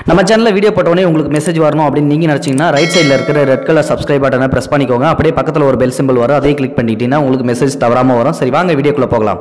நம்ம சேனல்ல வீடியோ போட்டோனே உங்களுக்கு மெசேஜ் வரணும் அப்படின்னு நீங்க நினைச்சீங்கன்னா ரைட் சைடுல இருக்கிற ரெட் கலர் சப்ஸ்கிரைப் பட்டனை பிரஸ் பண்ணிக்கோங்க. அப்படியே பக்கத்துல ஒரு பெல் சிம்பிள் வரும், அதையும் கிளிக் பண்ணிட்டீங்கன்னா உங்களுக்கு மெசேஜ் தவறாம வரும். சரி வாங்க வீடியோக்குள்ள போகலாம்.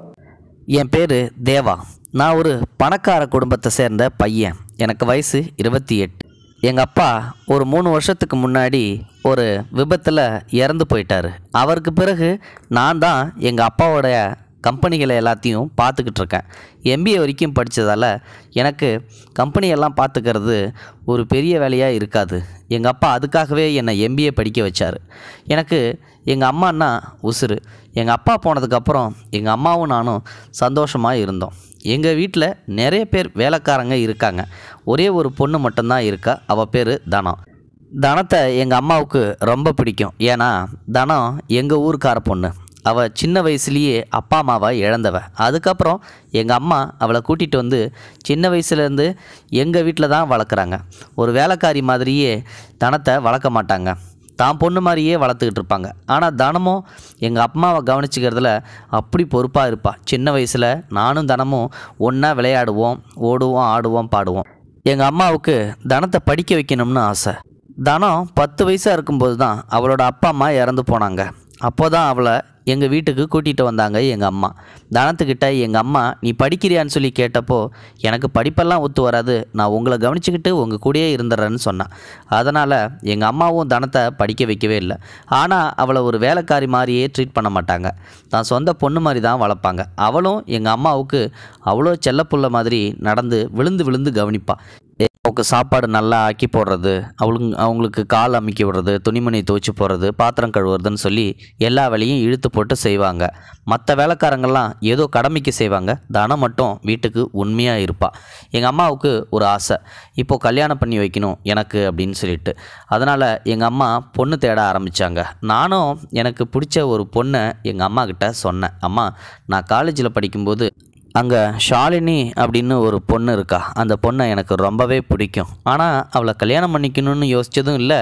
என் பேர் தேவா. நான் ஒரு பணக்கார குடும்பத்தை சேர்ந்த பையன். எனக்கு வயசு 28. எங்கள் அப்பா ஒரு 3 வருஷத்துக்கு முன்னாடி ஒரு விபத்தில் இறந்து போயிட்டார். அவருக்கு பிறகு நான் தான் எங்கள் அப்பாவோடைய கம்பெனிகளை எல்லாத்தையும் பார்த்துக்கிட்டு இருக்கேன். MBA வரைக்கும் படித்ததால் எனக்கு கம்பெனியெல்லாம் பார்த்துக்கிறது ஒரு பெரிய வேலையாக இருக்காது. எங்கள் அப்பா அதுக்காகவே என்னை MBA படிக்க வச்சார். எனக்கு எங்கள் அம்மான்னா உசுறு. எங்கள் அப்பா போனதுக்கப்புறம் எங்கள் அம்மாவும் நானும் சந்தோஷமாக இருந்தோம். எங்கள் வீட்டில் நிறைய பேர் வேலைக்காரங்க இருக்காங்க. ஒரே ஒரு பொண்ணு மட்டும்தான் இருக்கா. அவள் பேர் தனம். தனத்தை எங்கள் அம்மாவுக்கு ரொம்ப பிடிக்கும். ஏன்னா தனம் எங்கள் ஊருக்கார பொண்ணு. அவள் சின்ன வயசுலேயே அப்பா அம்மாவை இழந்தவ. அதுக்கப்புறம் எங்கள் அம்மா அவளை கூட்டிகிட்டு வந்து சின்ன வயசுலேருந்து எங்கள் வீட்டில் தான் வளர்க்குறாங்க. ஒரு வேலைக்காரி மாதிரியே தனத்தை வளர்க்க மாட்டாங்க. தான் பொண்ணு மாதிரியே வளர்த்துக்கிட்டு இருப்பாங்க. ஆனால் தனமும் எங்கள் அம்மாவை கவனிச்சிக்கிறதுல அப்படி பொறுப்பாக இருப்பாள். சின்ன வயசில் நானும் தனமும் ஒன்றா விளையாடுவோம், ஓடுவோம், ஆடுவோம், பாடுவோம். எங்கள் அம்மாவுக்கு தனத்தை படிக்க வைக்கணும்னு ஆசை. தனம் 10 வயசாக இருக்கும்போது தான் அவளோட அப்பா அம்மா இறந்து போனாங்க. அப்போ தான் அவளை எங்கள் வீட்டுக்கு கூட்டிகிட்டு வந்தாங்க எங்கள் அம்மா. தனத்துக்கிட்ட எங்கள் அம்மா நீ படிக்கிறியான்னு சொல்லி கேட்டப்போ எனக்கு படிப்பெல்லாம் ஒத்து வராது, நான் உங்களை கவனிச்சுக்கிட்டு உங்கள் கூடயே இருந்துடுறேன்னு சொன்னான். அதனால் எங்கள் அம்மாவும் தனத்தை படிக்க வைக்கவே இல்லை. ஆனால் அவளை ஒரு வேலைக்காரி மாதிரியே ட்ரீட் பண்ண மாட்டாங்க. தான் சொந்த பொண்ணு மாதிரி தான் வளர்ப்பாங்க. அவளும் எங்கள் அம்மாவுக்கு அவ்வளோ செல்லப்புள்ள மாதிரி நடந்து விழுந்து விழுந்து கவனிப்பாள். அவங்களுக்கு சாப்பாடு நல்லா ஆக்கி போடுறது, அவங்களுக்கு கால் அமுக்கி விடுறது, துணிமணி துவைச்சி போடுறது, பாத்திரம் கழுவுறதுன்னு சொல்லி எல்லா வேலையும் இழுத்து போட்டு செய்வாங்க. மற்ற வேலைக்காரங்கள்லாம் ஏதோ கடமைக்கு செய்வாங்க. தனம் மட்டும் வீட்டுக்கு உண்மையாக இருப்பாள். எங்கள் அம்மாவுக்கு ஒரு ஆசை, இப்போது கல்யாணம் பண்ணி வைக்கணும் எனக்கு அப்படின்னு சொல்லிட்டு. அதனால் எங்கள் அம்மா பொண்ணு தேட ஆரம்பித்தாங்க. நானும் எனக்கு பிடிச்ச ஒரு பொண்ணை எங்கள் அம்மா கிட்ட சொன்னேன். அம்மா, நான் காலேஜில் படிக்கும்போது அங்கே ஷாலினி அப்படின்னு ஒரு பொண்ணு இருக்கா. அந்த பொண்ணை எனக்கு ரொம்பவே பிடிக்கும். ஆனால் அவளை கல்யாணம் பண்ணிக்கணும்னு யோசித்ததும் இல்லை,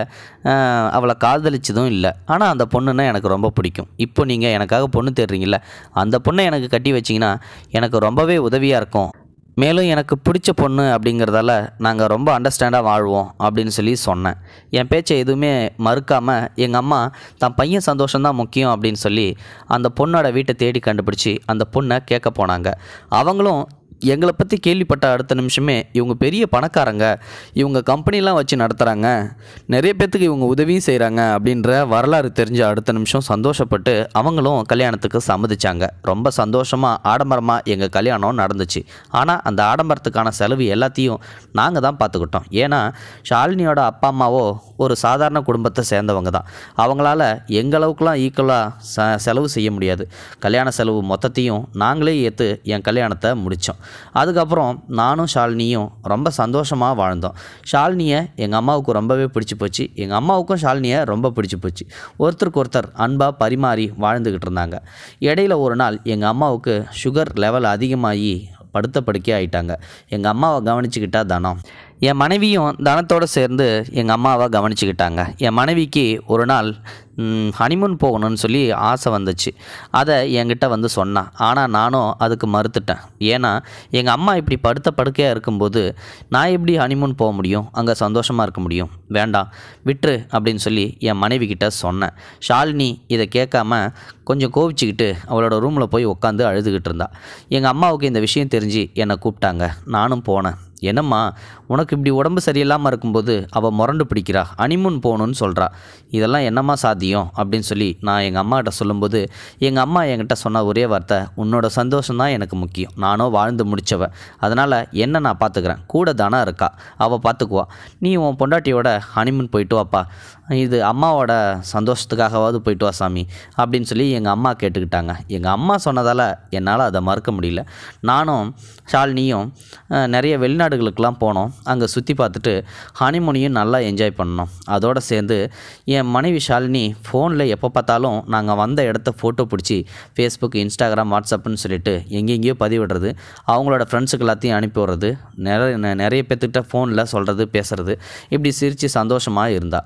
அவளை காதலிச்சதும் இல்லை. ஆனால் அந்த பொண்ணுன்னா எனக்கு ரொம்ப பிடிக்கும். இப்போ நீங்கள் எனக்காக பொண்ணு தேடுறீங்கள, அந்த பொண்ணை எனக்கு கட்டி வச்சிங்கன்னா எனக்கு ரொம்பவே உதவியாக இருக்கும். மேலும் எனக்கு பிடிச்ச பொண்ணு அப்படிங்கிறதால நாங்கள் ரொம்ப அண்டர்ஸ்டாண்டாக வாழ்வோம் அப்படின்னு சொல்லி சொன்னேன். என் பேச்சை எதுவுமே மறுக்காமல் எங்கள் அம்மா தான் பையன் சந்தோஷம்தான் முக்கியம் அப்படின்னு சொல்லி அந்த பொண்ணோட வீட்டை தேடி கண்டுபிடிச்சி அந்த பொண்ணை கேட்க போனாங்க. அவங்களும் எங்களை பற்றி கேள்விப்பட்ட அடுத்த நிமிஷமே இவங்க பெரிய பணக்காரங்க, இவங்க கம்பெனிலாம் வச்சு நடத்துகிறாங்க, நிறைய பேர்த்துக்கு இவங்க உதவியும் செய்கிறாங்க அப்படின்ற வரலாறு தெரிஞ்ச அடுத்த நிமிஷம் சந்தோஷப்பட்டு அவங்களும் கல்யாணத்துக்கு சம்மதிச்சாங்க. ரொம்ப சந்தோஷமாக ஆடம்பரமாக எங்கள் கல்யாணம் நடந்துச்சு. ஆனால் அந்த ஆடம்பரத்துக்கான செலவு எல்லாத்தையும் நாங்கள் தான் பார்த்துக்கிட்டோம். ஏன்னா ஷாலினியோட அப்பா அம்மாவோ ஒரு சாதாரண குடும்பத்தை சேர்ந்தவங்க தான். அவங்களால எங்களவுக்குலாம் ஈக்குவலாக செலவு செய்ய முடியாது. கல்யாண செலவு மொத்தத்தையும் நாங்களே ஏற்று என் கல்யாணத்தை முடித்தோம். அதுக்கப்புறம் நானும் ஷாலினியும் ரொம்ப சந்தோஷமாக வாழ்ந்தோம். ஷாலினியை எங்கள் அம்மாவுக்கு ரொம்பவே பிடிச்சி போச்சு. எங்கள் அம்மாவுக்கும் ஷாலினியை ரொம்ப பிடிச்சி போச்சு. ஒருத்தருக்கு ஒருத்தர் அன்பாக பரிமாறி வாழ்ந்துக்கிட்டு இருந்தாங்க. இடையில ஒரு நாள் எங்கள் அம்மாவுக்கு சுகர் லெவல் அதிகமாகி படுத்த படுக்கை ஆகிட்டாங்க. எங்கள் அம்மாவை கவனிச்சுக்கிட்டா தனம். என் மனைவியும் தனத்தோடு சேர்ந்து எங்கள் அம்மாவை கவனிச்சுக்கிட்டாங்க. என் மனைவிக்கு ஒரு நாள் ஹனிமூன் போகணும்னு சொல்லி ஆசை வந்துச்சு. அதை என்கிட்ட வந்து சொன்னான். ஆனால் நானும் அதுக்கு மறுத்துட்டேன். ஏன்னா எங்கள் அம்மா இப்படி படுத்த படுக்கையாக இருக்கும்போது நான் எப்படி ஹனிமூன் போக முடியும், அங்கே சந்தோஷமாக இருக்க முடியும், வேண்டாம் விட்டுரு அப்படின்னு சொல்லி என் மனைவி கிட்ட சொன்னேன். ஷாலினி இதை கேட்காம கொஞ்சம் கோவிச்சுக்கிட்டு அவளோட ரூமில் போய் உட்காந்து அழுதுகிட்டு இருந்தா. எங்கள் அம்மாவுக்கு இந்த விஷயம் தெரிஞ்சு என்னை கூப்பிட்டாங்க. நானும் போனேன். என்னம்மா, உனக்கு இப்படி உடம்பு சரியில்லாமல் இருக்கும்போது அவள் முரண்டு பிடிக்கிறா, ஹனிமூன் போகணுன்னு சொல்கிறா, இதெல்லாம் என்னம்மா சாத்தியம் அப்படின்னு சொல்லி நான் எங்கள் அம்மாகிட்ட சொல்லும்போது எங்கள் அம்மா என்கிட்ட சொன்ன ஒரே வார்த்தை, உன்னோட சந்தோஷம்தான் எனக்கு முக்கியம், நானும் வாழ்ந்து முடித்தவ, அதனால் என்ன நான் பார்த்துக்கிறேன், கூட தானே இருக்கா, அவள் பார்த்துக்குவா, நீ உன் பொண்டாட்டியோட ஹனிமூன் போயிட்டு வாப்பா, இது அம்மாவோட சந்தோஷத்துக்காகவாவது போயிட்டு வா சாமி அப்படின்னு சொல்லி எங்கள் அம்மா கேட்டுக்கிட்டாங்க. எங்கள் அம்மா சொன்னதால் என்னால் அதை மறுக்க முடியல. நானும் ஷாலினியும் நிறைய வெளிநாடுகளுக்கெல்லாம் போனோம். அங்கே சுற்றி பார்த்துட்டு ஹனிமூனையும் நல்லா என்ஜாய் பண்ணோம். அதோடு சேர்ந்து என் மனைவி ஷாலினி ஃபோனில் எப்போ பார்த்தாலும் நாங்கள் வந்த இடத்த ஃபோட்டோ பிடிச்சி ஃபேஸ்புக், இன்ஸ்டாகிராம், வாட்ஸ்அப்புன்னு சொல்லிட்டு எங்கெங்கேயோ பதிவிடுறது, அவங்களோட ஃப்ரெண்ட்ஸுக்கு எல்லாத்தையும் அனுப்பி விடுறது, நிறைய பேர்த்துக்கிட்ட ஃபோனில் சொல்கிறது, பேசுகிறது, இப்படி சிரித்து சந்தோஷமாக இருந்தாள்.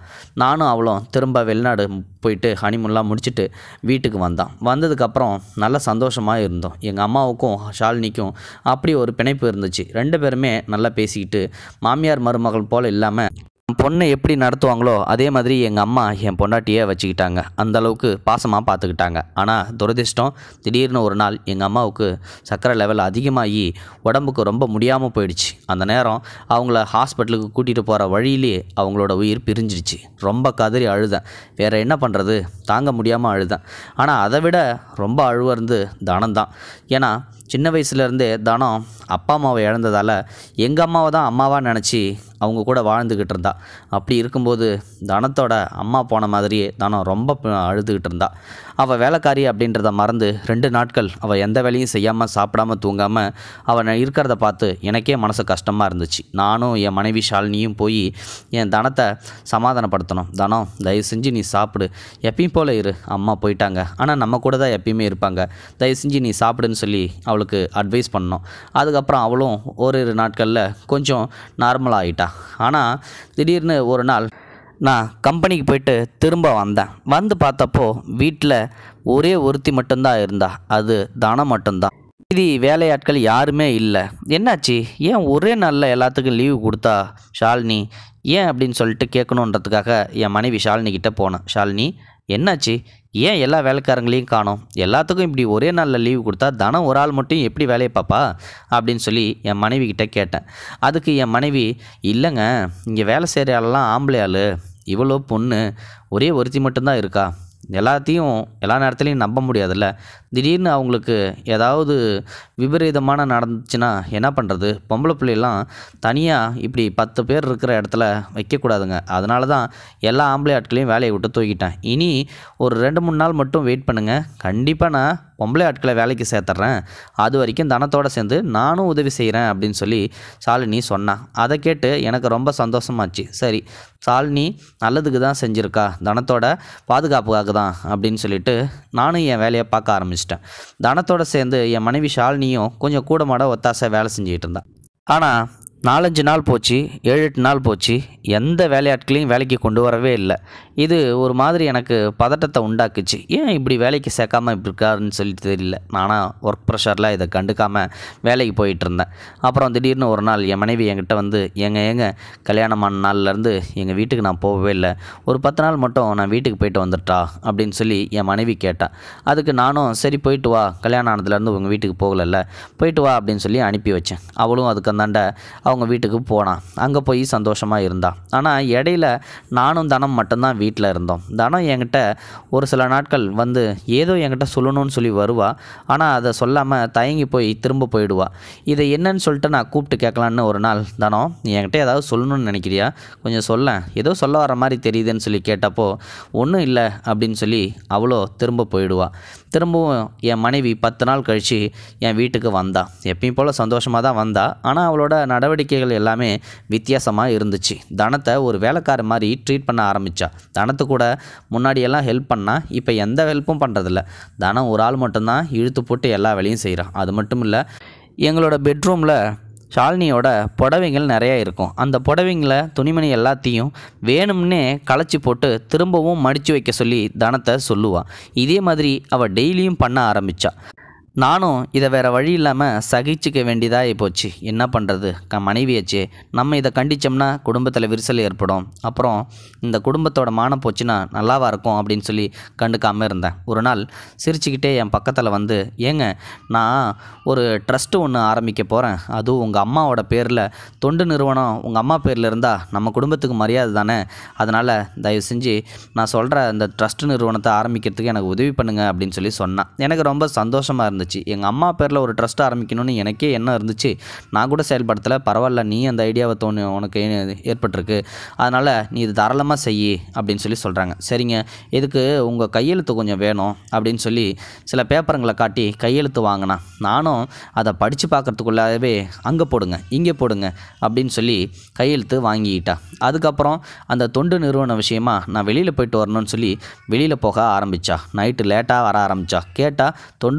நானும் அவளும் திரும்ப வெளிநாடு போயிட்டு ஹனிமூன்லாம் முடிச்சுட்டு வீட்டுக்கு வந்ததுக்கப்புறம் நல்ல சந்தோஷமாக இருந்தோம். எங்கள் அம்மாவுக்கும் ஷாலினிக்கும் அப்படி ஒரு பிணைப்பு இருந்துச்சு. 2 பேருமே நல்லா பேசிக்கிட்டு மாமியார் மருமகள் போல் இல்லாமல் பொண்ணை எப்படி நடத்துவாங்களோ அதே மாதிரி எங்கள் அம்மா என் பொண்டாட்டியை வச்சுக்கிட்டாங்க. அந்தளவுக்கு பாசமாக பார்த்துக்கிட்டாங்க. ஆனால் துரதிர்ஷ்டம், திடீர்னு ஒரு நாள் எங்கள் அம்மாவுக்கு சர்க்கரை லெவல் அதிகமாகி உடம்புக்கு ரொம்ப முடியாமல் போயிடுச்சு. அந்த நேரம் அவங்கள ஹாஸ்பிட்டலுக்கு கூட்டிகிட்டு போகிற வழியிலே அவங்களோட உயிர் பிரிஞ்சிடுச்சு. ரொம்ப கதறி அழுதேன். வேறு என்ன பண்ணுறது, தாங்க முடியாமல் அழுதேன். ஆனால் அதை விட ரொம்ப அழுவது தனம் தான். ஏன்னா சின்ன வயசுலேருந்தே தனம் அப்பா அம்மாவை இழந்ததால் எங்கள் அம்மாவை தான் அம்மாவாக நினச்சி அவங்க கூட வாழ்ந்துக்கிட்டு இருந்தா. அப்படி இருக்கும்போது தனத்தோட அம்மா போன மாதிரியே தனம் ரொம்ப அழுதுகிட்டு இருந்தா. அவள் வேலைக்காரி அப்படின்றத மறந்து 2 நாட்கள் அவள் எந்த வேலையும் செய்யாமல் சாப்பிடாமல் தூங்காமல் அவன் இருக்கிறத பார்த்து எனக்கே மனசு கஷ்டமாக இருந்துச்சு. நானும் என் மனைவி ஷாலினியும் போய் என் தனத்தை சமாதானப்படுத்தணும். தனம், தயவு செஞ்சு நீ சாப்பிடு, எப்பயும் போல் இரு, அம்மா போயிட்டாங்க, ஆனால் நம்ம கூட தான் எப்பயுமே இருப்பாங்க, தயவு செஞ்சு நீ சாப்பிடுன்னு சொல்லி அவளுக்கு அட்வைஸ் பண்ணோம். அதுக்கப்புறம் அவளும் ஓரிரு நாட்களில் கொஞ்சம் நார்மல் ஆகிட்டா. ஆனால் திடீர்னு ஒரு நாள் நான் கம்பெனிக்கு போயிட்டு திரும்ப வந்து பார்த்தப்போ வீட்டில் ஒரே ஒருத்தி மட்டும்தான் இருந்தா. அது தனம் மட்டும்தான். இது வேலையாட்கள் யாருமே இல்லை. என்னாச்சு, ஏன் ஒரே நாளில் எல்லாத்துக்கும் லீவு கொடுத்தா ஷாலினி, ஏன் அப்படின்னு சொல்லிட்டு கேட்கணுன்றதுக்காக என் மனைவி ஷாலினி கிட்டே போனேன். ஷாலினி, என்னாச்சு, ஏன் எல்லா வேலைக்காரங்களையும் காணோம், எல்லாத்துக்கும் இப்படி ஒரே நாளில் லீவு கொடுத்தா தனம் ஒரு ஆள் மட்டும் எப்படி வேலையை பாப்பா அப்படின்னு சொல்லி என் மனைவி கிட்டே கேட்டேன். அதுக்கு என் மனைவி, இல்லைங்க, இங்கே வேலை செய்கிற ஆளெல்லாம் ஆம்பளை ஆள், இவ்வளோ பொண்ணு ஒரே ஒருத்தி மட்டும்தான் இருக்கா, எல்லாத்தையும் எல்லா நேரத்துலையும் நம்ப முடியாதுல்ல, திடீர்னு அவங்களுக்கு ஏதாவது விபரீதமான நடந்துச்சுன்னா என்ன பண்ணுறது, பொம்பளை பிள்ளைலாம் தனியாக இப்படி 10 பேர் இருக்கிற இடத்துல வைக்கக்கூடாதுங்க, அதனால தான் எல்லா ஆம்பளை ஆட்களையும் வேலையை விட்டு தூக்கிட்டேன், இனி ஒரு 2-3 நாள் மட்டும் வெயிட் பண்ணுங்கள், கண்டிப்பாக நான் பொம்பளை ஆட்களை வேலைக்கு சேர்த்துட்றேன், அது வரைக்கும் தனத்தோடு சேர்ந்து நானும் உதவி செய்கிறேன் அப்படின்னு சொல்லி ஷாலினி சொன்னான். அதை கேட்டு எனக்கு ரொம்ப சந்தோஷமாச்சு. சரி, ஷாலினி நல்லதுக்கு தான் செஞ்சுருக்கா, தனத்தோட பாதுகாப்புக்காக தான் அப்படின்னு சொல்லிட்டு நானும் என் வேலையை பார்க்க ஆரம்பிச்சிட்டேன். தனத்தோடு சேர்ந்து என் மனைவி ஷாலினியும் கொஞ்சம் கூட மாட ஒத்தாசை வேலை செஞ்சுக்கிட்டு இருந்தான். ஆனால் 4-5 நாள் போச்சு, 7-8 நாள் போச்சு, எந்த வேலையாட்களையும் வேலைக்கு கொண்டு வரவே இல்லை. இது ஒரு மாதிரி எனக்கு பதட்டத்தை உண்டாக்குச்சு. ஏன் இப்படி வேலைக்கு சேர்க்காமல் இப்படி இருக்காருன்னு சொல்லிட்டு தெரியல. நானாக ஒர்க் ப்ரெஷரில் இதை கண்டுக்காமல் வேலைக்கு போயிட்டு இருந்தேன். அப்புறம் திடீர்னு ஒரு நாள் என் மனைவி என்கிட்ட வந்து, ஏங்க கல்யாணமான நாள்லேருந்து எங்கள் வீட்டுக்கு நான் போகவே இல்லை, ஒரு 10 நாள் மட்டும் நான் வீட்டுக்கு போயிட்டு வந்துட்டா அப்படின்னு சொல்லி என் மனைவி கேட்டான். அதுக்கு நானும் சரி போயிட்டு வா, கல்யாணம் ஆனதுலேருந்து உங்கள் வீட்டுக்கு போகலைல்ல, போயிட்டு வா அப்படின்னு சொல்லி அனுப்பி வச்சேன். அவளும் அதுக்கு அந்தாண்ட அவங்க வீட்டுக்கு போனான். அங்கே போய் சந்தோஷமாக இருந்தான். ஆனால் இடையில நானும் தனம் மட்டும்தான் வீட்டில் இருந்தோம். தனம் என்கிட்ட ஒரு சில நாட்கள் வந்து ஏதோ என்கிட்ட சொல்லணும்னு சொல்லி வருவா. ஆனால் அதை சொல்லாமல் தயங்கி போய் திரும்ப போயிடுவா. இதை என்னன்னு சொல்லிட்டு நான் கூப்பிட்டு கேட்கலான்னு ஒரு நாள், தனம் நீ என்கிட்ட ஏதாவது சொல்லணும்னு நினைக்கிறியா, கொஞ்சம் சொல்ல, ஏதோ சொல்ல வர மாதிரி தெரியுதுன்னு சொல்லி கேட்டப்போ ஒன்றும் இல்லை அப்படின்னு சொல்லி அவ்வளோ திரும்ப போயிடுவா. திரும்பவும் என் மனைவி 10 நாள் கழித்து என் வீட்டுக்கு வந்தா. எப்பயும் போல் சந்தோஷமாக தான் வந்தா. ஆனால் அவளோட நடவடிக்கைகள் எல்லாமே வித்தியாசமாக இருந்துச்சு. தனத்தை ஒரு வேலைக்கார மாதிரி ட்ரீட் பண்ண ஆரம்பித்தா. தனத்து கூட முன்னாடியெல்லாம் ஹெல்ப் பண்ணால் இப்போ எந்த ஹெல்ப்பும் பண்ணுறதில்ல. தனம் ஒரு ஆள் மட்டும்தான் இழுத்து போட்டு எல்லா வேலையும் செய்கிறான். அது மட்டும் இல்லை, எங்களோட பெட்ரூமில் ஷாலினியோட புடவைங்கள் நிறையா இருக்கும். அந்த புடவைங்களை துணிமணி எல்லாத்தையும் வேணும்னே களைச்சி போட்டு திரும்பவும் மடித்து வைக்க சொல்லி தனத்தை சொல்லுவாள். இதே மாதிரி அவள் டெய்லியும் பண்ண ஆரம்பித்தா. நானும் இதை வேறு வழி இல்லாமல் சகிச்சிக்க வேண்டியதாக போச்சு. என்ன பண்ணுறது, மனைவியாச்சே, நம்ம இதை கண்டித்தோம்னா குடும்பத்தில் விரிசல் ஏற்படும், அப்புறம் இந்த குடும்பத்தோட மானம் போச்சுன்னா நல்லாவா இருக்கும் அப்படின்னு சொல்லி கண்டுக்காமல் இருந்தேன். ஒரு நாள் சிரிச்சுக்கிட்டே என் பக்கத்தில் வந்து, ஏங்க நான் ஒரு ட்ரஸ்ட்டு ஒன்று ஆரம்பிக்க போகிறேன், அதுவும் உங்கள் அம்மாவோட பேரில், தொண்டு நிறுவனம் உங்கள் அம்மா பேரில் இருந்தால் நம்ம குடும்பத்துக்கு மரியாதை தானே, அதனால் தயவு செஞ்சு நான் சொல்கிற இந்த ட்ரஸ்ட் நிறுவனத்தை ஆரம்பிக்கிறதுக்கு எனக்கு உதவி பண்ணுங்க அப்படின்னு சொல்லி சொன்னான். எனக்கு ரொம்ப சந்தோஷமாக இருந்துச்சு. எங்கள் அம்மா பேரில் ஒரு ட்ரஸ்ட் ஆரம்பிக்கணும்னு எனக்கே என்ன இருந்துச்சு, நான் கூட செயல்படுத்தலை, பரவாயில்ல நீ அந்த ஐடியாவை உனக்கு ஏற்பட்டிருக்கு, அதனால் நீ இது தாராளமாக செய்யி அப்படின்னு சொல்லி சொல்கிறாங்க. சரிங்க, இதுக்கு உங்கள் கையெழுத்து கொஞ்சம் வேணும் அப்படின்னு சொல்லி சில பேப்பருங்களை காட்டி கையெழுத்து வாங்கினா. நானும் அதை படித்து பார்க்குறதுக்குள்ளாகவே அங்கே போடுங்க இங்கே போடுங்க அப்படின்னு சொல்லி கையெழுத்து வாங்கிக்கிட்டா. அதுக்கப்புறம் அந்த தொண்டு நிறுவன விஷயமா நான் வெளியில் போயிட்டு வரணும்னு சொல்லி வெளியில் போக ஆரம்பித்தா. நைட்டு லேட்டாக வர ஆரம்பித்தா. கேட்டால் தொண்டு நிறுவனத்தை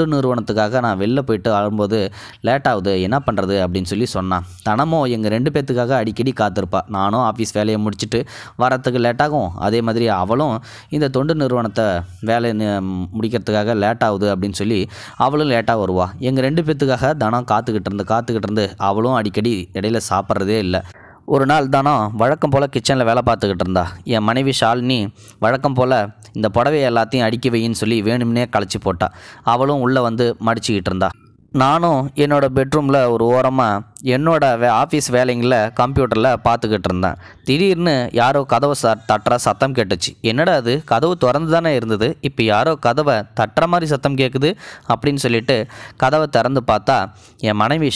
காரணத்துக்காக நான் வெளில போயிட்டு வரும்போது லேட் ஆகுது, என்ன பண்ணுறது அப்படின்னு சொல்லி சொன்னான். தனமும் எங்கள் 2 பேர்த்துக்காக அடிக்கடி காத்திருப்பா. நானும் ஆஃபீஸ் வேலையை முடிச்சுட்டு வரத்துக்கு லேட் ஆகும், அதே மாதிரி அவளும் இந்த தொண்டு நிறுவனத்தை வேலை முடிக்கிறதுக்காக லேட் ஆகுது அப்படின்னு சொல்லி அவளும் லேட்டாக வருவாள். எங்கள் 2 பேர்த்துக்காக தனம் காத்துக்கிட்டு இருந்து அவளும் அடிக்கடி இடையில சாப்பிட்றதே இல்லை. ஒரு நாள் தானம் வழக்கம் போல் கிச்சனில் வேலை பார்த்துக்கிட்டு இருந்தா. என் மனைவி ஷாலினி வழக்கம் போல் இந்த புடவை எல்லாத்தையும் அடுக்கி வையின்னு சொல்லி வேணும்னே களைச்சி போட்டா. அவளும் உள்ளே வந்து மடிச்சுக்கிட்டு இருந்தா. நானும் என்னோடய பெட்ரூமில் ஒரு ஓரமாக என்னோடய ஆஃபீஸ் வேலைங்களில் கம்ப்யூட்டரில் பார்த்துக்கிட்டு இருந்தேன். திடீர்னு யாரோ கதவை தட்டுற சத்தம் கேட்டுச்சு. என்னடா அது, கதவு திறந்து தானே இருந்தது, இப்போ யாரோ கதவை தட்டுற மாதிரி சத்தம் கேட்குது அப்படின்னு சொல்லிட்டு கதவை திறந்து பார்த்தா என் மனைவி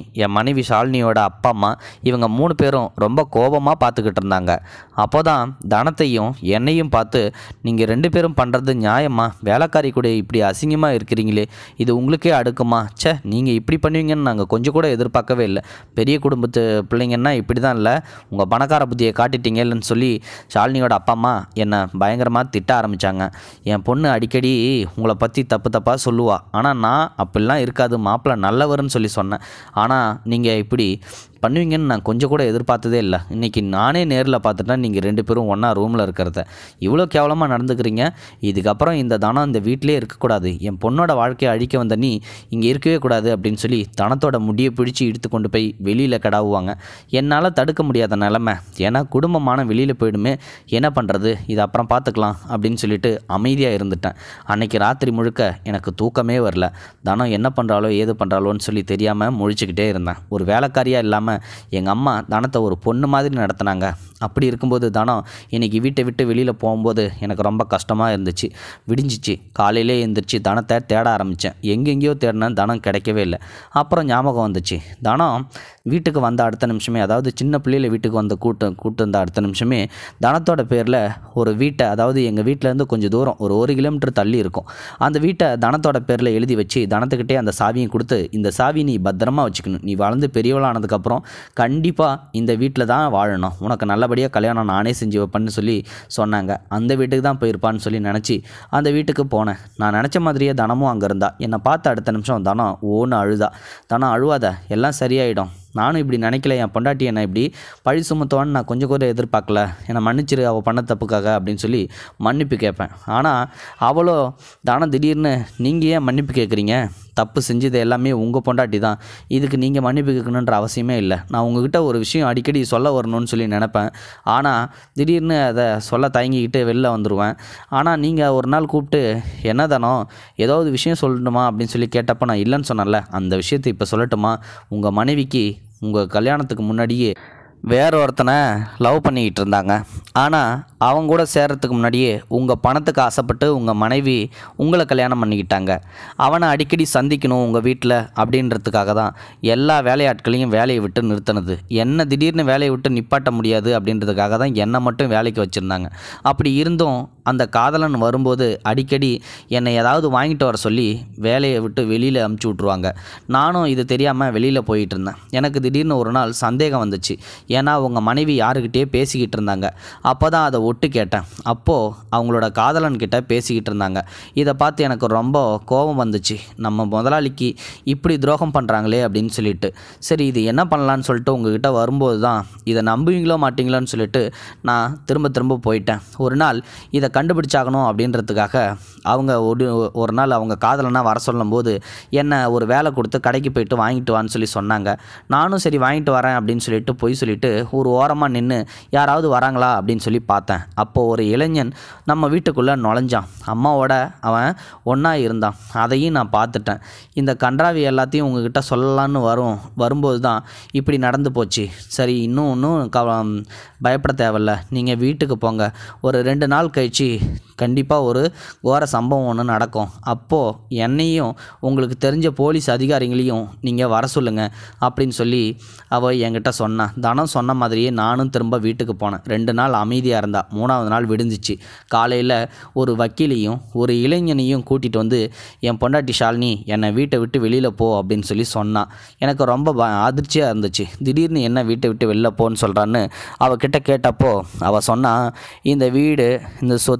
ஷாலினியோட அப்பா அம்மா இவங்க 3 பேரும் ரொம்ப கோபமாக பார்த்துக்கிட்டு இருந்தாங்க. அப்போ தான் தனத்தையும் என்னையும் பார்த்து, நீங்கள் 2 பேரும் பண்ணுறது நியாயமா, வேலைக்காரி கூட இப்படி அசிங்கமாக இருக்கிறீங்களே, இது உங்களுக்கே அடுக்குமா, ச்சே நீங்கள் இப்படி பண்ணுவீங்கன்னு நாங்கள் கொஞ்சம் கூட எதிர்பார்க்கவே இல்லை, பெரிய குடும்பத்து பிள்ளைங்கன்னா இப்படி தான் இல்லை, உங்கள் பணக்கார புத்தியை காட்டிட்டீங்க இல்லைன்னு சொல்லி ஷாலினியோட அப்பா அம்மா என்னை பயங்கரமாக திட்ட ஆரம்பித்தாங்க. என் பொண்ணு அடிக்கடி உங்களை பற்றி தப்பாக சொல்லுவாள், ஆனால் நான் அப்படிலாம் இருக்காது, மாப்பிள்ளை நல்லவர்னு சொல்லி சொன்னேன், ஆனால் நீங்கள் இப்படி பண்ணுவீங்கன்னு நான் கொஞ்சம் கூட எதிர்பார்த்ததே இல்லை. இன்றைக்கி நானே நேரில் பார்த்துட்டேன் நீங்கள் 2 பேரும் ஒன்றா ரூமில் இருக்கிறத, இவ்வளோ கேவலமாக நடந்துக்கிறீங்க, இதுக்கப்புறம் இந்த தனம் இந்த வீட்டிலே இருக்கக்கூடாது, என் பொண்ணோட வாழ்க்கையை அழிக்க வந்த நீ இங்கே இருக்கவே கூடாது அப்படின்னு சொல்லி தனத்தோட முடியை பிடிச்சி இழுத்து கொண்டு போய் வெளியில் கிடாவுவாங்க. என்னால் தடுக்க முடியாத நிலமை, ஏன்னா குடும்பமான வெளியில் போயிடுமே, என்ன பண்ணுறது, இது அப்புறம் பார்த்துக்கலாம் அப்படின்னு சொல்லிட்டு அமைதியாக இருந்துட்டேன். அன்றைக்கி ராத்திரி முழுக்க எனக்கு தூக்கமே வரல. தனம் என்ன பண்ணுறாளோ ஏது பண்ணுறாளோன்னு சொல்லி தெரியாமல் முழிச்சுக்கிட்டே இருந்தேன். ஒரு வேலைக்காரியாக இல்லாமல் எங்கள் அம்மா தனத்தை ஒரு பொண்ணு மாதிரி நடத்தினாங்க. அப்படி இருக்கும்போது தனம் இன்றைக்கி வீட்டை விட்டு வெளியில் போகும்போது எனக்கு ரொம்ப கஷ்டமாக இருந்துச்சு. விடிஞ்சிச்சு. காலையிலே எழுந்திரிச்சு தனத்தை தேட ஆரம்பித்தேன். எங்கெங்கேயோ தேடினேன், தனம் கிடைக்கவே இல்லை. அப்புறம் ஞாபகம் வந்துச்சு, தனம் வீட்டுக்கு வந்த அடுத்த நிமிஷமே, அதாவது சின்ன பிள்ளையில வீட்டுக்கு வந்து கூட்டு வந்த அடுத்த நிமிஷமே தனத்தோட பேரில் ஒரு வீட்டை, அதாவது எங்கள் வீட்டிலேருந்து கொஞ்சம் தூரம் ஒரு 1 கிலோமீட்டர் தள்ளி இருக்கும், அந்த வீட்டை தனத்தோட பேரில் எழுதி வச்சு தனத்துக்கிட்டே அந்த சாவியை கொடுத்து, இந்த சாவி நீ பத்திரமா வச்சுக்கணும், நீ வளர்ந்து பெரியவளானதுக்கப்புறம் கண்டிப்பாக இந்த வீட்டில் தான் வாழணும், உனக்கு நல்லபடியாக கல்யாணம் நானே செஞ்சு வைப்பேன்னு சொல்லி சொன்னாங்க. அந்த வீட்டுக்கு தான் போயிருப்பான்னு சொல்லி நினச்சி அந்த வீட்டுக்கு போனேன். நான் நினச்ச மாதிரியே தனமும் அங்கே இருந்தா. என்னை பார்த்த அடுத்த நிமிஷம் தனம் ஓன்னு அழுதா. தனம் அழுவாத, எல்லாம் சரியாயிடும், நானும் இப்படி நினைக்கல, என் பொண்டாட்டி என்னை இப்படி பழி சுமத்துவான்னு நான் கொஞ்சம் கூட எதிர்பார்க்கல, என்னை மன்னிச்சிரு அவள் பண்ண தப்புக்காக அப்படின்னு சொல்லி மன்னிப்பு கேட்பேன். ஆனால் அவளோ தானே திடீர்னு நீங்கள் ஏன் மன்னிப்பு கேட்குறீங்க, தப்பு செஞ்சது எல்லாமே உங்கள் பொண்டாட்டி தான், இதுக்கு நீங்கள் மன்னிப்பு கேட்கணுன்ற அவசியமே இல்லை, நான் உங்ககிட்ட ஒரு விஷயம் அடிக்கடி சொல்ல வரணும்னு சொல்லி நினப்பேன், ஆனால் திடீர்னு அதை சொல்ல தயங்கிக்கிட்டு வெளில வந்துடுவேன். ஆனால் நீங்கள் ஒரு நாள் கூப்பிட்டு என்ன தானோ ஏதாவது விஷயம் சொல்லணுமா அப்படின்னு சொல்லி கேட்டப்போ நான் இல்லைன்னு சொன்னேன்ல, அந்த விஷயத்தை இப்போ சொல்லட்டுமா, உங்கள் மனைவிக்கு உங்கள் கல்யாணத்துக்கு முன்னாடியே வேற ஒருத்தனை லவ் பண்ணிக்கிட்டு இருந்தாங்க. ஆனால் அவங்க கூட சேர்கிறதுக்கு முன்னாடியே உங்கள் பணத்துக்கு ஆசைப்பட்டு உங்கள் மனைவி உங்களை கல்யாணம் பண்ணிக்கிட்டாங்க. அவனை அடிக்கடி சந்திக்கணும் உங்கள் வீட்டில் அப்படின்றதுக்காக தான் எல்லா வேலையாட்களையும் வேலையை விட்டு நிறுத்தினது. என்னை திடீர்னு வேலையை விட்டு நிப்பாட்ட முடியாது அப்படின்றதுக்காக தான் என்னை மட்டும் வேலைக்கு வச்சுருந்தாங்க. அப்படி இருந்தும் அந்த காதலன் வரும்போது அடிக்கடி என்னை ஏதாவது வாங்கிட்டு வர சொல்லி வேலையை விட்டு வெளியில் அமுச்சு விட்ருவாங்க. நானும் இது தெரியாமல் வெளியில் போயிட்டு இருந்தேன். எனக்கு திடீர்னு ஒரு நாள் சந்தேகம் வந்துச்சு. ஏன்னா அவங்க மனைவி யாருக்கிட்டே பேசிக்கிட்டு இருந்தாங்க. அப்போ தான் அதை ஒட்டு கேட்டேன். அப்போது அவங்களோட காதலன்கிட்ட பேசிக்கிட்டு இருந்தாங்க. இதை பார்த்து எனக்கு ரொம்ப கோபம் வந்துச்சு. நம்ம முதலாளிக்கு இப்படி துரோகம் பண்ணுறாங்களே அப்படின்னு சொல்லிட்டு, சரி இது என்ன பண்ணலான்னு சொல்லிட்டு உங்ககிட்ட வரும்போது தான் இதை நம்புவீங்களோ மாட்டிங்களோன்னு சொல்லிட்டு நான் திரும்ப போயிட்டேன். ஒரு நாள் இதை கண்டுபிடிச்சாகணும் அப்படின்றதுக்காக அவங்க ஒரு நாள் அவங்க காதலனாக வர சொல்லும்போது என்னை ஒரு வேலை கொடுத்து கடைக்கு போயிட்டு வாங்கிட்டு வான்னு சொல்லி சொன்னாங்க. நானும் சரி வாங்கிட்டு வரேன் அப்படின்னு சொல்லிட்டு போய் சொல்லிட்டு ஒரு ஓரமாக நின்று யாராவது வராங்களா அப்படின்னு சொல்லி பார்த்தேன். அப்போது ஒரு இளைஞன் நம்ம வீட்டுக்குள்ளே நுழைஞ்சான். அம்மாவோட அவன் ஒன்றா இருந்தான். அதையும் நான் பார்த்துட்டேன். இந்த கன்றாவி எல்லாத்தையும் உங்ககிட்ட சொல்லலான்னு வரும்போது தான் இப்படி நடந்து போச்சு. சரி இன்னும் பயப்பட தேவையில்ல, நீங்கள் வீட்டுக்கு போங்க. ஒரு 2 நாள் கழிச்சு கண்டிப்பாக ஒரு கோர சம்பவம் ஒன்று நடக்கும். அப்போது என்னையும் உங்களுக்கு தெரிஞ்ச போலீஸ் அதிகாரிகளையும் நீங்கள் வர சொல்லுங்கள் அப்படின்னு சொல்லி அவள் என்கிட்ட சொன்னான். தனம் சொன்ன மாதிரியே நானும் திரும்ப வீட்டுக்கு போனேன். 2 நாள் அமைதியாக இருந்தா. 3ஆவது நாள் விடிஞ்சிச்சு. காலையில் ஒரு வக்கீலையும் ஒரு இளைஞனையும் கூட்டிகிட்டு வந்து என் பொண்டாட்டி ஷாலினி என்னை வீட்டை விட்டு வெளியில் போ அப்படின்னு சொல்லி சொன்னான். எனக்கு ரொம்ப அதிர்ச்சியாக இருந்துச்சு. திடீர்னு என்ன வீட்டை விட்டு வெளில போன்னு சொல்கிறான்னு அவகிட்ட கேட்டப்போ அவள் சொன்னான், இந்த வீடு இந்த சொத்து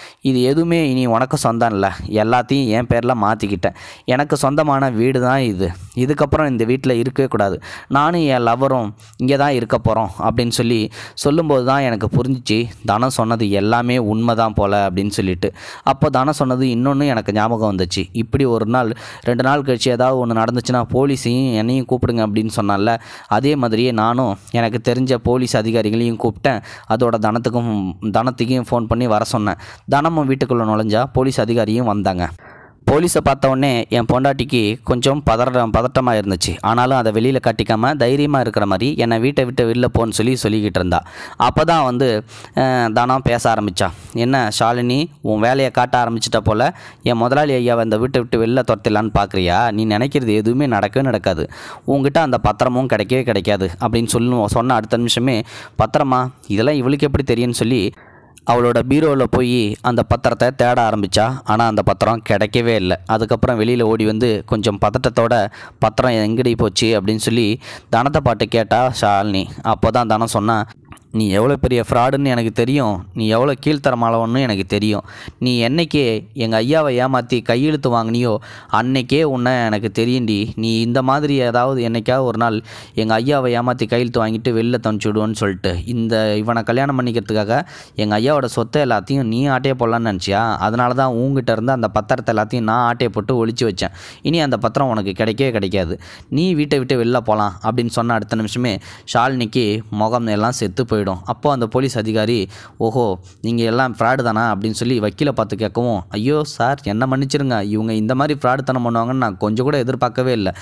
இது எதுவுமே இனி உனக்கு சொந்தம் இல்லை, எல்லாத்தையும் என் பேரில் மாற்றிக்கிட்டேன். எனக்கு சொந்தமான வீடு தான் இது. இதுக்கப்புறம் இந்த வீட்டில் இருக்கவே கூடாது. நானும் என் லவரும் இங்கே தான் இருக்க போகிறோம் அப்படின்னு சொல்லும்போது தான் எனக்கு புரிஞ்சிச்சு தனம் சொன்னது எல்லாமே உண்மை தான் போல் அப்படின்னு சொல்லிட்டு. அப்போ தனம் சொன்னது இன்னொன்று எனக்கு ஞாபகம் வந்துச்சு. இப்படி ஒரு நாள் 2 நாள் கழிச்சு ஏதாவது ஒன்று நடந்துச்சுன்னா போலீஸையும் என்னையும் கூப்பிடுங்க அப்படின்னு சொன்னால, அதே மாதிரியே நானும் எனக்கு தெரிஞ்ச போலீஸ் அதிகாரிகளையும் கூப்பிட்டேன். அதோட தனத்துக்கும் ஃபோன் பண்ணி வர சொன்னேன். தனமும் வீட்டுக்குள்ளே நுழைஞ்சா போலீஸ் அதிகாரியும் வந்தாங்க. போலீஸை பார்த்த உடனே என் பொண்டாட்டிக்கு கொஞ்சம் பதட்டமாக இருந்துச்சு. ஆனாலும் அதை வெளியில் காட்டிக்காமல் தைரியமாக இருக்கிற மாதிரி என்னை வீட்டை விட்டு வெளில போன்னு சொல்லிக்கிட்டு இருந்தா. அப்போ தான் தனம் பேச ஆரம்பித்தா. என்ன ஷாலினி, உன் வேலையை காட்ட ஆரம்பிச்சிட்ட போல் என் முதலாளி ஐயாவை இந்த வீட்டை விட்டு வெளில துரத்திடலான்னு பார்க்குறியா? நீ நினைக்கிறது எதுவுமே நடக்கவே நடக்காது. உங்ககிட்ட அந்த பத்திரமும் கிடைக்கவே கிடைக்காது அப்படின்னு சொன்ன அடுத்த நிமிஷமே, பத்திரமா, இதெல்லாம் இவளுக்கு எப்படி தெரியும்னு சொல்லி அவளோட பீரோவில் போய் அந்த பத்திரத்தை தேட ஆரம்பித்தா. ஆனால் அந்த பத்திரம் கிடைக்கவே இல்லை. அதுக்கப்புறம் வெளியில் ஓடி வந்து கொஞ்சம் பதட்டத்தோட பத்திரம் எங்கடி போச்சு அப்படின்னு சொல்லி தனத்தை பாட்டு கேட்டா ஷாலினி. அப்போ தான் தனம் சொன்னா, நீ எவ்வளோ பெரிய ஃப்ராடுன்னு எனக்கு தெரியும், நீ எவ்வளோ கீழ்த்தரமானவன்னு எனக்கு தெரியும். நீ என்னைக்கே எங்கள் ஐயாவை ஏமாற்றி கையெழுத்து வாங்கினியோ அன்னைக்கே உன்னை எனக்கு தெரியும்டி. நீ இந்த மாதிரி ஏதாவது என்னைக்காவது ஒரு நாள் எங்கள் ஐயாவை ஏமாற்றி கையெழுத்து வாங்கிட்டு வெளில தந்துச்சுடுவோன்னு சொல்லிட்டு இவனை கல்யாணம் பண்ணிக்கிறதுக்காக எங்கள் ஐயாவோட சொத்தை எல்லாத்தையும் நீ ஆட்டையை போடலான்னு நினச்சியா? அதனால தான் உங்ககிட்ட இருந்து அந்த பத்திரத்தை எல்லாத்தையும் நான் ஆட்டையை போட்டு ஒழிச்சு வச்சேன். இனி அந்த பத்திரம் உனக்கு கிடைக்கவே கிடைக்காது. நீ வீட்டை விட்டு வெளில போகலாம் அப்படின்னு சொன்ன அடுத்த நிமிஷமே ஷாலினிக்கு முகம் எல்லாம் செத்து போயிடும். அப்போது அந்த போலீஸ் அதிகாரி, ஓஹோ நீங்கள் எல்லாம் ஃப்ராடு தானா அப்படின்னு சொல்லி வக்கீலை பார்த்து கேட்கவும், ஐயோ சார் என்ன மன்னிச்சிருங்க, இவங்க இந்த மாதிரி ஃப்ராடுத்தனம் பண்ணுவாங்கன்னு நான் கொஞ்சம் கூட எதிர்பார்க்கவே இல்லை.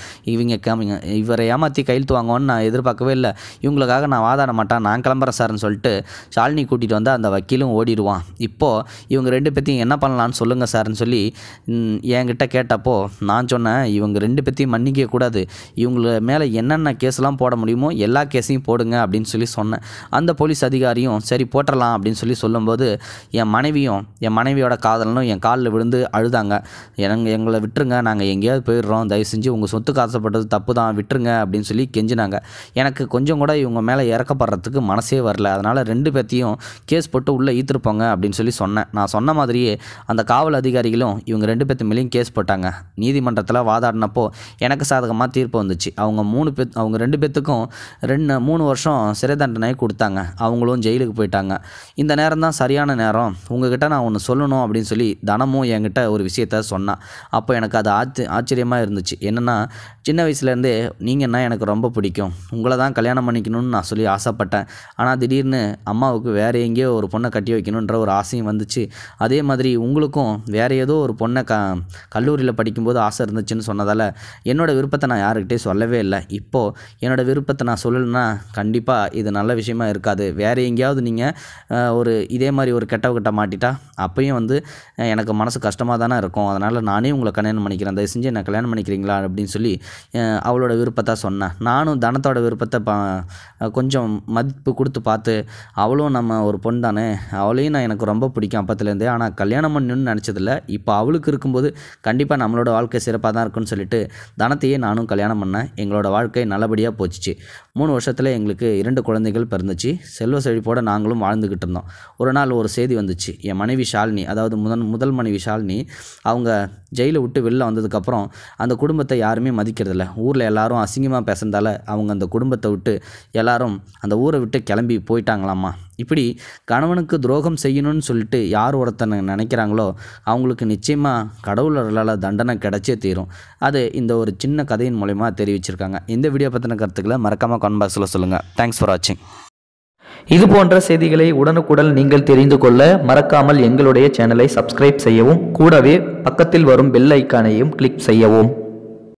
இவரை ஏமாற்றி கையெழுத்து வாங்குவோன்னு நான் எதிர்பார்க்கவே இல்லை. இவங்களுக்காக நான் வாதாட மாட்டேன், நான் கிளம்புறேன் சார்ன்னு சொல்லிட்டு ஷாலினி கூட்டிகிட்டு வந்து அந்த வக்கீலும் ஓடிடுவான். இப்போது இவங்க 2 பேத்தையும் என்ன பண்ணலான்னு சொல்லுங்கள் சார்ன்னு சொல்லி என்கிட்ட கேட்டப்போ நான் சொன்னேன், இவங்க 2 பேத்தையும் மன்னிக்க கூடாது, இவங்கள மேலே என்னென்ன கேஸ்லாம் போட முடியுமோ எல்லா கேஸையும் போடுங்க அப்படின்னு சொன்னேன். அந்த போலீஸ் அதிகாரியும் சரி போட்டுடலாம் அப்படின்னு சொல்லும்போது என் மனைவியோட காதலனும் என் காலில் விழுந்து அழுதாங்க. எங்களை விட்டுருங்க, நாங்கள் எங்கேயாவது போயிடுறோம், தயவு செஞ்சு உங்கள் சொத்துக்கு ஆசைப்பட்டது தப்பு தான், விட்டுருங்க அப்படின்னு சொல்லி கெஞ்சினாங்க. எனக்கு கொஞ்சம் கூட இவங்க மேலே இறக்கப்படுறதுக்கு மனசே வரல. அதனால் 2 பேர்த்தையும் கேஸ் போட்டு உள்ளே ஈத்துருப்போங்க அப்படின்னு சொன்னேன். நான் சொன்ன மாதிரியே அந்த காவல் அதிகாரிகளும் இவங்க 2 பேர்த்து மேலேயும் கேஸ் போட்டாங்க. நீதிமன்றத்தில் வாதாடினப்போ எனக்கு சாதகமாக தீர்ப்பு வந்துச்சு. அவங்க 2 பேர்த்துக்கும் 3 வருஷம் சிறை தண்டனை கொடுத்தாங்க. அவங்களும் ஜெயிலுக்கு போயிட்டாங்க. இந்த நேரம் தான் சரியான நேரம், உங்ககிட்ட நான் ஒன்று சொல்லணும் அப்படின்னு சொல்லி தனமும் என்கிட்ட ஒரு விஷயத்த சொன்னான். அப்போ எனக்கு அது ஆச்சரியமாக இருந்துச்சு. என்னென்னா, சின்ன வயசுலேருந்தே நீங்கன்னா எனக்கு ரொம்ப பிடிக்கும், உங்களை தான் கல்யாணம் பண்ணிக்கணும்னு நான் சொல்லி ஆசைப்பட்டேன். ஆனால் திடீர்னு அம்மாவுக்கு வேறு எங்கேயோ ஒரு பொண்ணை கட்டி வைக்கணுன்ற ஒரு ஆசையும் வந்துச்சு. அதே மாதிரி உங்களுக்கும் வேறு ஏதோ ஒரு பொண்ணை கல்லூரியில் படிக்கும்போது ஆசை இருந்துச்சுன்னு சொன்னதால் என்னோடய விருப்பத்தை நான் யாருக்கிட்டே சொல்லவே இல்லை. இப்போது என்னோடய விருப்பத்தை நான் சொல்லலைன்னா கண்டிப்பாக இது நல்ல விஷயமா இருக்காது. வேறு எங்கேயாவது நீங்கள் இதே மாதிரி ஒரு கெட்ட மாட்டிட்டா அப்பையும் எனக்கு மனசு கஷ்டமாக தானே இருக்கும். அதனால் நானே உங்களை கல்யாணம் பண்ணிக்கிறேன், தயவு செஞ்சு என்ன கல்யாணம் பண்ணிக்கிறீங்களா அப்படின்னு சொல்லி அவளோட விருப்பத்தை சொன்னேன். நானும் தனத்தோட விருப்பத்தை கொஞ்சம் மதிப்பு கொடுத்து பார்த்து, அவளும் நம்ம ஒரு பொண்ணு தானே, அவளையும் நான் எனக்கு ரொம்ப பிடிக்கும் அப்பத்துலேருந்தே, ஆனால் கல்யாணம் பண்ணணும்னு நினச்சதில்ல. இப்போ அவளுக்கு இருக்கும்போது கண்டிப்பாக நம்மளோட வாழ்க்கை சிறப்பாக தான் இருக்குன்னு சொல்லிட்டு தனத்தையே நானும் கல்யாணம் பண்ணேன். எங்களோட வாழ்க்கை நல்லபடியாக போச்சுச்சு. 3 வருஷத்தில் எங்களுக்கு 2 குழந்தைகள் பிறந்துச்சு. செல்வ செழிப்போடு நாங்களும் வாழ்ந்துக்கிட்டு இருந்தோம். ஒரு நாள் ஒரு செய்தி வந்துச்சு. என் மனைவி ஷாலினி, அதாவது முதல் மனைவி ஷாலினி, அவங்க ஜெயிலை விட்டு வெளில வந்ததுக்கப்புறம் அந்த குடும்பத்தை யாருமே மதிக்கிறதில்ல. ஊரில் எல்லாரும் அசிங்கமாக பேசுறதால அவங்க அந்த குடும்பத்தை விட்டு எல்லாரும் அந்த ஊரை விட்டு கிளம்பி போயிட்டாங்களாம்மா. இப்படி கணவனுக்கு துரோகம் செய்யணும்னு சொல்லிட்டு யார் ஒருத்தனை நினைக்கிறாங்களோ அவங்களுக்கு நிச்சயமாக கடவுளால் தண்டனை கிடைச்சே தீரும். அது இந்த ஒரு சின்ன கதையின் மூலமா தெரிவிச்சிருக்காங்க. இந்த வீடியோ பற்றின கருத்துக்களை மறக்காமல் கமெண்ட் பாக்ஸில் சொல்லுங்கள். தேங்க்ஸ் ஃபார் வாட்சிங். இது போன்ற செய்திகளை உடனுக்குடன் நீங்கள் தெரிந்து கொள்ள மறக்காமல் எங்களுடைய சேனலை சப்ஸ்கிரைப் செய்யவும், கூடவே பக்கத்தில் வரும் பெல் ஐக்கானையும் கிளிக் செய்யவும்.